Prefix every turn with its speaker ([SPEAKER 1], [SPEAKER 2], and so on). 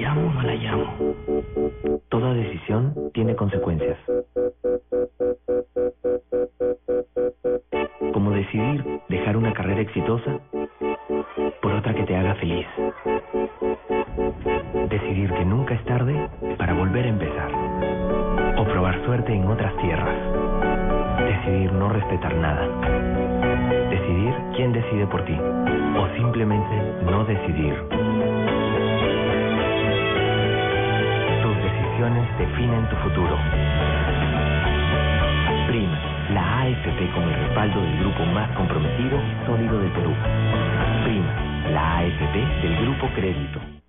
[SPEAKER 1] llamo o no la llamo?
[SPEAKER 2] Toda decisión tiene consecuencias. Como decidir dejar una carrera exitosa por otra que te haga feliz. Decidir que nunca es tarde para volver a empezar. O probar suerte en otras tierras. Decidir no respetar nada. Decidir quién decide por ti. O simplemente no decidir. Tus decisiones definen tu futuro. Prima, la AFP con el respaldo del grupo más comprometido y sólido del Perú. Prima, la AFP del Grupo Crédito.